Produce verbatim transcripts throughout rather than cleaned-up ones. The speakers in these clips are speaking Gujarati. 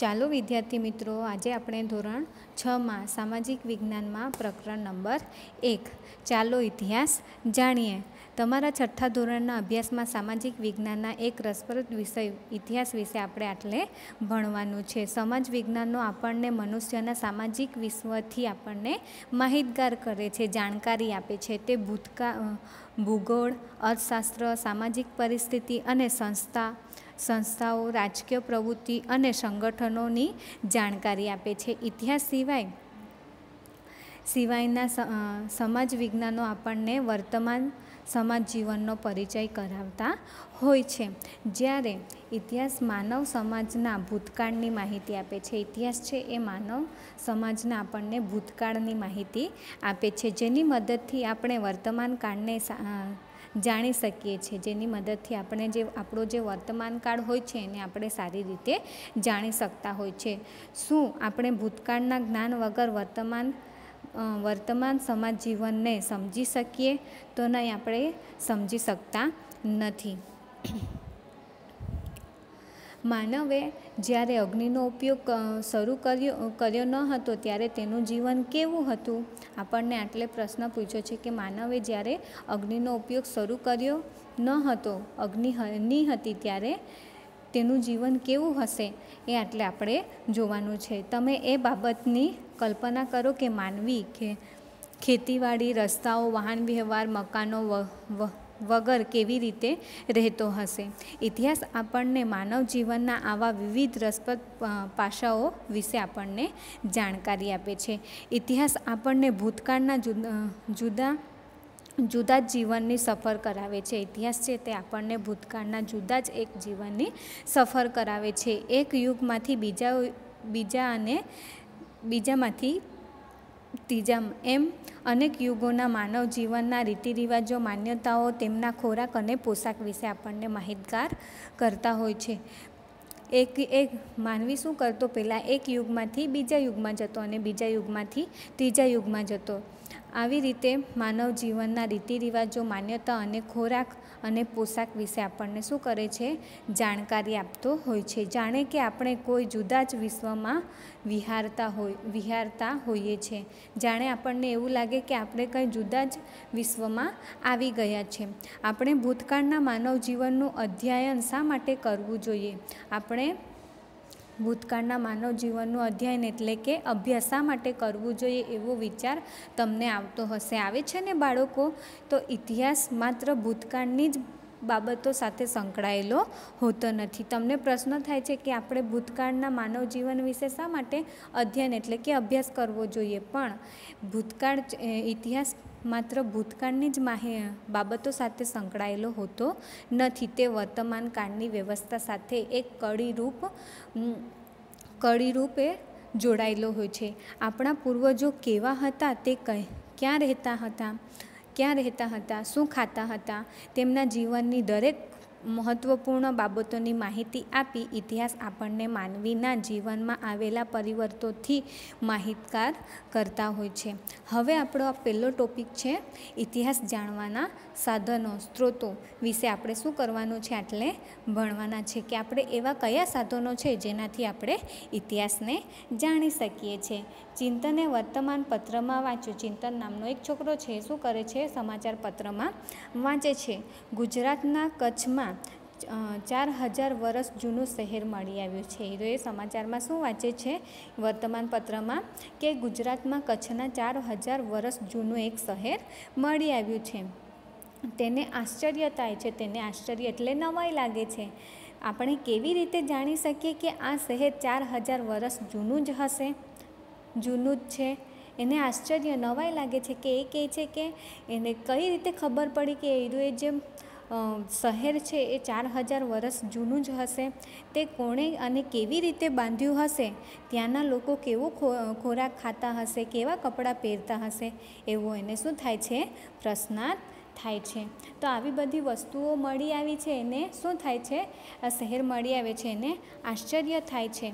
ચાલો વિદ્યાર્થી મિત્રો, આજે આપણે ધોરણ છમાં સામાજિક વિજ્ઞાનમાં પ્રકરણ નંબર એક ચાલો ઇતિહાસ જાણીએ. તમારા છઠ્ઠા ધોરણના અભ્યાસમાં સામાજિક વિજ્ઞાનના એક રસપ્રદ વિષય ઇતિહાસ વિશે આપણે આટલે ભણવાનું છે. સમાજ વિજ્ઞાનનો આપણને મનુષ્યના સામાજિક વિશ્વથી આપણને માહિતગાર કરે છે, જાણકારી આપે છે. તે ભૂતકાળ, ભૂગોળ, અર્થશાસ્ત્ર, સામાજિક પરિસ્થિતિ અને સંસ્થા સંસ્થાઓ, રાજકીય પ્રવૃત્તિ અને સંગઠનોની જાણકારી આપે છે. ઇતિહાસ સિવાય સિવાયના સમાજ વિજ્ઞાનો આપણને વર્તમાન સમાજ જીવનનો પરિચય કરાવતા હોય છે. જ્યારે ઇતિહાસ માનવ સમાજના ભૂતકાળની માહિતી આપે છે. ઇતિહાસ છે એ માનવ સમાજના આપણને ભૂતકાળની માહિતી આપે છે, જેની મદદથી આપણે વર્તમાન કાળને જાણી શકીએ છીએ. જેની મદદથી આપણે જે આપણો જે વર્તમાન કાળ હોય છે એને આપણે સારી રીતે જાણી શકતા હોય છે. શું આપણે ભૂતકાળના જ્ઞાન વગર વર્તમાન વર્તમાન સમાજ જીવનને સમજી શકીએ? તો નહીં, આપણે સમજી શકતા નથી. માનવે જ્યારે અગ્નિનો ઉપયોગ શરૂ કર્યો કર્યો ન હતો ત્યારે તેનું જીવન કેવું હતું? આપણને આટલે પ્રશ્ન પૂછ્યો છે કે માનવે જ્યારે અગ્નિનો ઉપયોગ શરૂ કર્યો ન હતો, અગ્નિ ની હતી, ત્યારે તેનું જીવન કેવું હશે એ આટલે આપણે જોવાનું છે. તમે એ બાબતની કલ્પના કરો કે માનવી કે ખેતીવાડી, રસ્તાઓ, વાહન વ્યવહાર, મકાનો વગર કેવી રીતે રહેતો હશે. ઇતિહાસ આપણને માનવ જીવનના આવા વિવિધ રસપ્રદ પાસાઓ વિશે આપણને જાણકારી આપે છે. ઇતિહાસ આપણને ભૂતકાળના જુદા જુદા જુદા જ જીવનની સફર કરાવે છે. ઇતિહાસ છે તે આપણને ભૂતકાળના જુદા જ એક જીવનની સફર કરાવે છે. એક યુગમાંથી બીજા બીજા અને બીજામાંથી ત્રીજા એમ અનેક યુગોના માનવ જીવનના રીતિ રિવાજો, માન્યતાઓ, તેમના ખોરાક અને પોશાક વિશે આપણને માહિતગાર કરતા હોય છે. એક એક માનવી શું કરતો? પહેલાં એક યુગમાંથી બીજા યુગમાં જતો અને બીજા યુગમાંથી ત્રીજા યુગમાં જતો. આવી રીતે માનવ જીવનના રીતિ રિવાજો, માન્યતા અને ખોરાક અને પોશાક વિશે આપણને શું કરે છે? જાણકારી આપતો હોય છે. જાણે કે આપણે કોઈ જુદા જ વિશ્વમાં વિહારતા હોય વિહારતા હોઈએ છીએ. જાણે આપણને એવું લાગે કે આપણે કંઈ જુદા જ વિશ્વમાં આવી ગયા છે. આપણે ભૂતકાળના માનવ જીવનનું અધ્યયન શા માટે કરવું જોઈએ? આપણે ભૂતકાળના માનવ જીવનનું અધ્યયન એટલે કે અભ્યાસ શા માટે કરવું જોઈએ એવો વિચાર તમને આવતો હશે. આવે છે ને બાળકો? તો ઇતિહાસ માત્ર ભૂતકાળની જ બાબતો સાથે સંકળાયેલો હોતો નથી. તમને પ્રશ્ન થાય છે કે આપણે ભૂતકાળના માનવ જીવન વિશે શા માટે અધ્યયન એટલે કે અભ્યાસ કરવો જોઈએ? પણ ભૂતકાળ ઇતિહાસ માત્ર ભૂતકાળની જ માહિ બાબતો સાથે સંકળાયેલો હોતો નથી. તે વર્તમાન કાળની વ્યવસ્થા સાથે એક કડીરૂપ કડીરૂપે જોડાયેલો હોય છે. આપણા પૂર્વજો કેવા હતા? તે ક્યાં રહેતા હતા ક્યાં રહેતા હતા શું ખાતા હતા? તેમના જીવનની દરેક મહત્વપૂર્ણ બાબતોની માહિતી આપી ઇતિહાસ આપણને માનવીના જીવનમાં આવેલા પરિવર્તનોથી માહિતગાર કરતા હોય છે. હવે આપણો આ પહેલો ટોપિક છે ઇતિહાસ જાણવાના સાધનો, સ્ત્રોતો વિશે આપણે શું કરવાનું છે? આટલે ભણવાના છે કે આપણે એવા કયા સાધનો છે જેનાથી આપણે ઇતિહાસને જાણી શકીએ છીએ. ચિંતને વર્તમાન પત્રમાં વાંચ્યું. ચિંતન નામનો એક છોકરો છે, શું કરે છે? સમાચાર પત્રમાં વાંચે છે. ગુજરાતના કચ્છમાં ચાર હજાર વર્ષ જૂનું શહેર મળી આવ્યું છે. એ સમાચારમાં શું વાંચે છે? વર્તમાન પત્રમાં કે ગુજરાતમાં કચ્છના ચાર હજાર વર્ષ જૂનું એક શહેર મળી આવ્યું છે. તેને આશ્ચર્ય થાય છે. તેને આશ્ચર્ય એટલે નવાઈ લાગે છે. આપણે કેવી રીતે જાણી શકીએ કે આ શહેર ચાર હજાર વર્ષ જૂનું જ હશે જૂનું જ છે? એને આશ્ચર્ય, નવાઈ લાગે છે કે એ કહે છે કે એને કઈ રીતે ખબર પડી કે એ જે શહેર છે એ ચાર હજાર વર્ષ જૂનું જ હશે? તે કોણે અને કેવી રીતે બાંધ્યું હશે? ત્યાંના લોકો કેવો ખોરાક ખાતા હશે? કેવા કપડાં પહેરતા હશે? એવો એને શું થાય છે? પ્રશ્નાર્થ થાય છે. તો આવી બધી વસ્તુઓ મળી આવી છે, એને શું થાય છે? આ શહેર મળી આવે છે, એને આશ્ચર્ય થાય છે.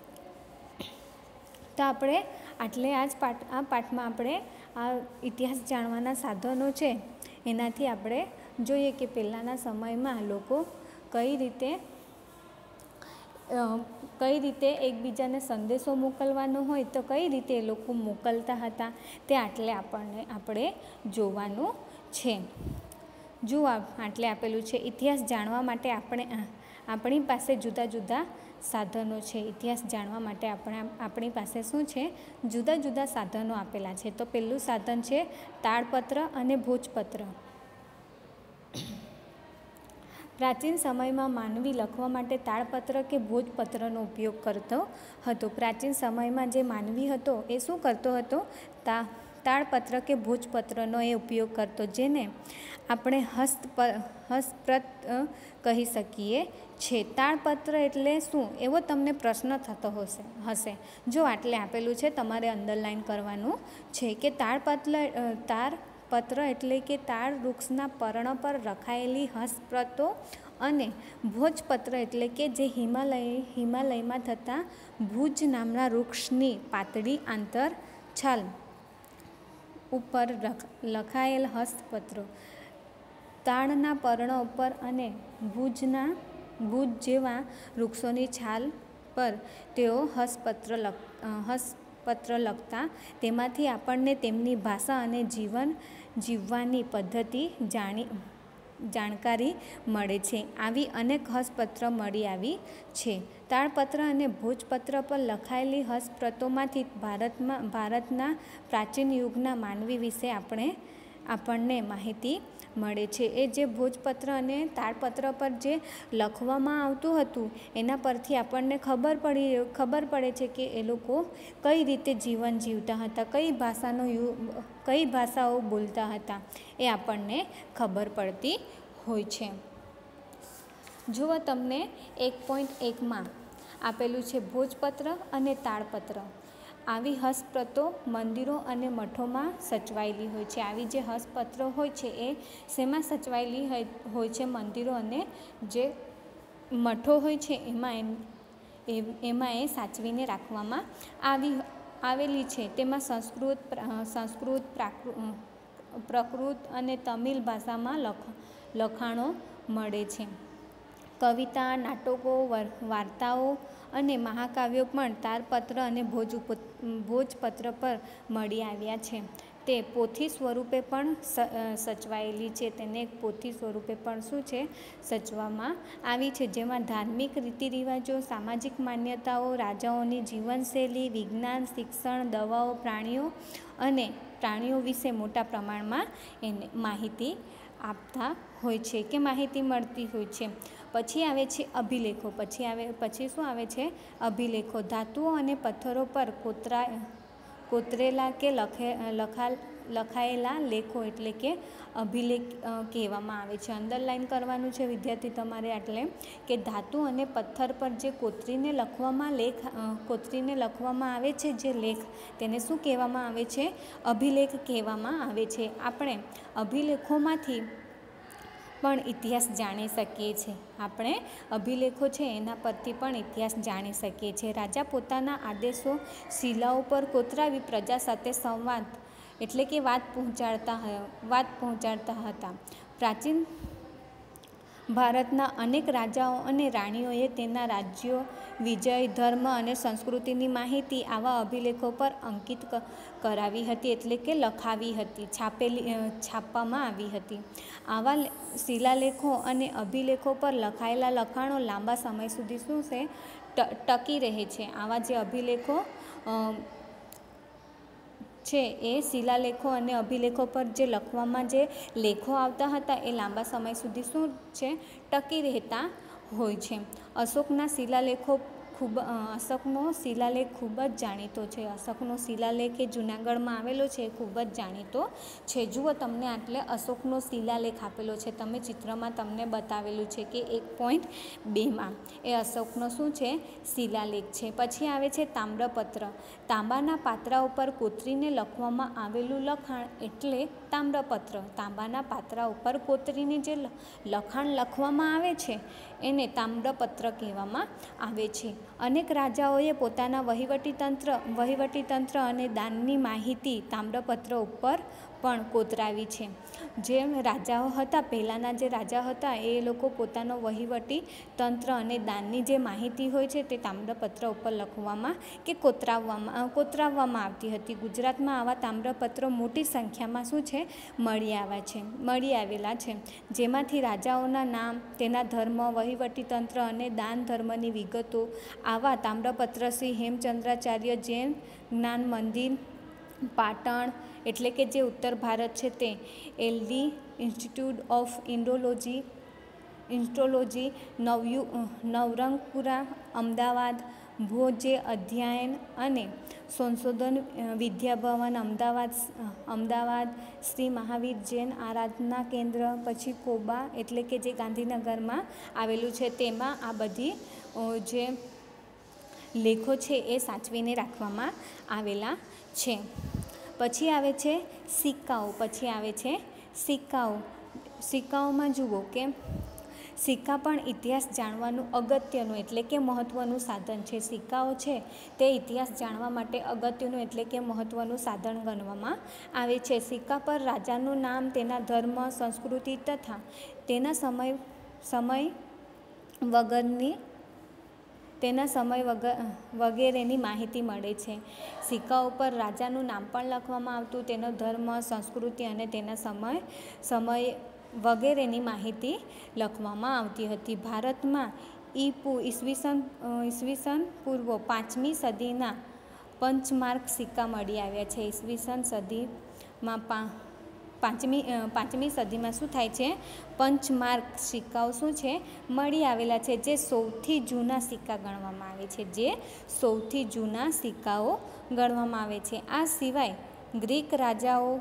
તો આપણે આટલે આ જ પાઠ આ પાઠમાં આપણે આ ઇતિહાસ જાણવાના સાધનો છે એનાથી આપણે જોઈએ કે પહેલાંના સમયમાં લોકો કઈ રીતે કઈ રીતે એકબીજાને સંદેશો મોકલવાનો હોય તો કઈ રીતે એ લોકો મોકલતા હતા તે આટલે આપણને આપણે જોવાનું છે. જુઓ આટલે આપેલું છે, ઇતિહાસ જાણવા માટે આપણે આપણી પાસે જુદા જુદા સાધનો છે. ઇતિહાસ જાણવા માટે આપણે આપણી પાસે શું છે? જુદા જુદા સાધનો આપેલા છે. તો પહેલું સાધન છે તાળપત્ર અને ભોજપત્ર. પ્રાચીન સમયમાં માનવી લખવા માટે તાળપત્ર કે ભોજપત્રનો ઉપયોગ કરતો હતો. પ્રાચીન સમયમાં જે માનવી હતો એ શું કરતો હતો? તા તાળપત્ર કે ભોજપત્રનો એ ઉપયોગ કરતો, જેને આપણે હસ્તપ હસ્તપ્રત કહી શકીએ છે. તાળપત્ર એટલે શું એવો તમને પ્રશ્ન થતો હશે હશે જો આટલે આપેલું છે, તમારે અંડરલાઈન કરવાનું છે કે તાળપત્ર તાર પત્ર એટલે કે તાળ વૃક્ષના પર્ણ પર રખાયેલી હસ્તપ્રતો અને ભોજપત્ર એટલે કે જે હિમાલય હિમાલયમાં થતા ભુજ નામના વૃક્ષની પાતળી આંતર છાલ ઉપર લખાયેલ હસ્તપત્રો. તાળના પર્ણ ઉપર અને ભુજના ભુજ જેવા વૃક્ષોની છાલ પર તેઓ હસ્તપત્ર લખ હસ્તપત્ર લખતા. તેમાંથી આપણને તેમની ભાષા અને જીવન જીવવાની પદ્ધતિ જાણી જાણકારી મળે છે. આવી અનેક હસ્તપત્ર મળી આવી છે. તાળપત્ર અને ભોજપત્ર પર લખાયેલી હસ્તપ્રતોમાંથી ભારતમાં ભારતના પ્રાચીન યુગના માનવી વિશે આપણે આપણને માહિતી મળે છે. એ જે ભોજપત્ર અને તાળપત્ર પર જે લખવામાં આવતું હતું એના પરથી આપણને ખબર પડી ખબર પડે છે કે એ લોકો કઈ રીતે જીવન જીવતા હતા, કઈ ભાષાનો યુ કઈ ભાષાઓ બોલતા હતા એ આપણને ખબર પડતી હોય છે. જુઓ તમને એક પોઈન્ટ એકમાં આપેલું છે ભોજપત્ર અને તાળપત્ર. આવી હસ્તપ્રતો મંદિરો અને મઠોમાં સચવાયેલી હોય છે. આવી જે હસ્તપત્રો હોય છે એ શેમાં સચવાયેલી હોય છે? મંદિરો અને જે મઠો હોય છે એમાં એમ એમાં એ સાચવીને રાખવામાં આવી આવેલી છે. તેમાં સંસ્કૃત સંસ્કૃત પ્રાકૃત અને તમિલ ભાષામાં લખ લખાણો મળે છે. કવિતા, નાટકો, વાર્તાઓ અને મહાકાવ્યો પણ તાળપત્ર અને ભોજ ભોજપત્ર પર મળી આવ્યા છે. તે પોથી સ્વરૂપે પણ સચવાયેલી છે. તેને એક પોથી સ્વરૂપે પણ શું છે? સચવામાં આવી છે. જેમાં ધાર્મિક રીતિ રિવાજો, સામાજિક માન્યતાઓ, રાજાઓની જીવનશૈલી, વિજ્ઞાન, શિક્ષણ, દવાઓ, પ્રાણીઓ અને પ્રાણીઓ વિશે મોટા પ્રમાણમાં એને માહિતી આપતા હોય છે કે માહિતી મળતી હોય છે. પછી આવે છે અભિલેખો. પછી આવે પછી શું આવે છે? અભિલેખો. ધાતુઓ અને પથ્થરો પર કોતરા કોતરેલા કે લખે લખા લખાયેલા લેખો એટલે કે અભિલેખ કહેવામાં આવે છે. અંડરલાઈન કરવાનું છે વિદ્યાર્થી તમારે એટલે કે ધાતુ અને પથ્થર પર જે કોતરીને લખવામાં લેખ કોતરીને લખવામાં આવે છે જે લેખ, તેને શું કહેવામાં આવે છે? અભિલેખ કહેવામાં આવે છે. આપણે અભિલેખોમાંથી પણ ઇતિહાસ જાણી શકીએ છીએ. આપણે અભિલેખો છે એના પરથી પણ ઇતિહાસ જાણી શકીએ છીએ. રાજા પોતાના આદેશો શિલાઓ પર કોતરાવી પ્રજા સાથે સંવાદ એટલે કે વાત પહોંચાડતા વાત પહોંચાડતા હતા. પ્રાચીન ભારતના અનેક રાજાઓ અને રાણીઓએ તેના રાજ્યો, વિજય, ધર્મ અને સંસ્કૃતિની માહિતી આવા અભિલેખો પર અંકિત કરાવી હતી એટલે કે લખાવી હતી, છાપેલી છાપવામાં આવી હતી. આવા શિલાલેખો અને અભિલેખો પર લખાયેલા લખાણો લાંબા સમય સુધી શું છે? ટકી રહે છે. આવા જે અભિલેખો છે એ શિલાલેખો અને અભિલેખો પર જે લખવામાં જે લેખો આવતા હતા એ લાંબા સમય સુધી શું છે? ટકી રહેતા હોય છે. અશોકના શિલાલેખો ખૂબ અશોકનો શિલાલેખ ખૂબ જ જાણીતો છે. અશોકનો શિલાલેખ એ જૂનાગઢમાં આવેલો છે, ખૂબ જ જાણીતો છે. જુઓ તમને આટલે અશોકનો શિલાલેખ આપેલો છે. તમે ચિત્રમાં તમને બતાવેલું છે કે એક પોઈન્ટ બેમાં એ અશોકનો શું છે? શિલાલેખ છે. પછી આવે છે તામ્રપત્ર. તાંબાના પાત્રા ઉપર કોતરીને લખવામાં આવેલું લખાણ એટલે તામ્રપત્ર. તાંબાના પાત્રા ઉપર કોતરીને જે લખાણ લખવામાં આવે છે એને તામ્રપત્ર કહેવામાં આવે છે. અનેક રાજાઓએ પોતાના વહીવટી તંત્ર વહીવટી તંત્ર અને દાનની માહિતી તામ્રપત્ર ઉપર પણ કોતરાવી છે. જે રાજાઓ હતા, પહેલાંના જે રાજા હતા એ લોકો પોતાનો વહીવટી તંત્ર અને દાનની જે માહિતી હોય છે તે તામ્રપત્ર ઉપર લખવામાં કે કોતરાવવામાં કોતરાવવામાં આવતી હતી. ગુજરાતમાં આવા તામ્રપત્રો મોટી સંખ્યામાં શું છે મળી આવ્યા છે મળી આવેલા છે જેમાંથી રાજાઓના નામ, તેના ધર્મ, વહીવટી તંત્ર અને દાન ધર્મની વિગતો આવા તામ્રપત્ર શ્રી હેમચંદ્રાચાર્ય જૈન જ્ઞાન મંદિર, પાટણ એટલે કે જે ઉત્તર ભારત છે તે એલડી ઇન્સ્ટિટ્યૂટ ઓફ ઇન્ડોલોજી ઇન્સ્ટ્રોલોજી નવયુ નવરંગપુરા, અમદાવાદ, ભોજે અધ્યયન અને સંશોધન વિદ્યાભવન અમદાવાદ અમદાવાદ શ્રી મહાવીર જૈન આરાધના કેન્દ્ર, પછી કોબા એટલે કે જે ગાંધીનગરમાં આવેલું છે તેમાં આ બધી જે લેખો છે એ સાચવીને રાખવામાં આવેલા છે. પછી આવે છે સિક્કાઓ પછી આવે છે સિક્કાઓ સિક્કાઓમાં જુઓ કે સિક્કા પણ ઇતિહાસ જાણવાનું અગત્યનું એટલે કે મહત્ત્વનું સાધન છે. સિક્કાઓ છે તે ઇતિહાસ જાણવા માટે અગત્યનું એટલે કે મહત્ત્વનું સાધન ગણવામાં આવે છે. સિક્કા પર રાજાનું નામ, તેના ધર્મ, સંસ્કૃતિ તથા તેના સમય સમય વગરની તેના સમય વગર વગેરેની માહિતી મળે છે. સિક્કાઓ પર રાજાનું નામ પણ લખવામાં આવતું, તેનો ધર્મ, સંસ્કૃતિ અને તેના સમય સમય વગેરેની માહિતી લખવામાં આવતી હતી. ભારતમાં ઈપુ ઈસવીસન ઈસવીસન પૂર્વ પાંચમી સદીના પંચમાર્ક સિક્કા મળી આવ્યા છે. ઈસવીસન સદીમાં પા પાંચમી પાંચમી સદીમાં શું થાય છે પંચમાર્ક સિક્કાઓ શું છે મળી આવેલા છે, જે સૌથી જૂના સિક્કા ગણવામાં આવે છે જે સૌથી જૂના સિક્કાઓ ગણવામાં આવે છે. આ સિવાય ગ્રીક રાજાઓ,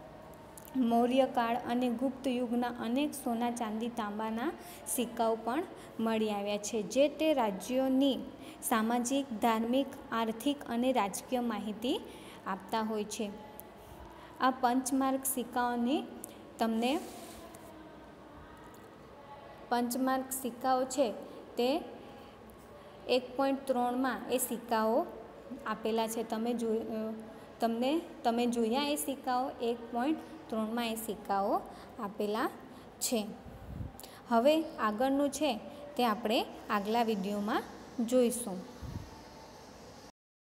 મૌર્યકાળ અને ગુપ્ત યુગના અનેક સોના, ચાંદી, તાંબાના સિક્કાઓ પણ મળી આવ્યા છે, જે તે રાજ્યોની સામાજિક, ધાર્મિક, આર્થિક અને રાજકીય માહિતી આપતા હોય છે. આ પંચમાર્ક સિક્કાઓની તમને પંચમાર્ક સિક્કાઓ છે તે એક પોઈન્ટ ત્રણમાં એ સિક્કાઓ આપેલા છે. તમે જો તમને તમે જોયા એ સિક્કાઓ એક પોઈન્ટ ત્રણમાં એ સિક્કાઓ આપેલા છે. હવે આગળનું છે તે આપણે આગલા વિડીયોમાં જોઈશું.